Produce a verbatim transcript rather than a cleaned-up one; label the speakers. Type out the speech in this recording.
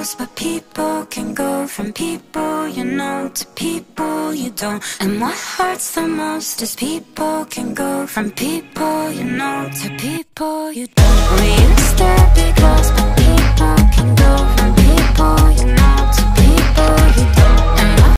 Speaker 1: close, but people can go from people you know to people you don't. And what hurts the most is people can go from people you know to people you don't. We used to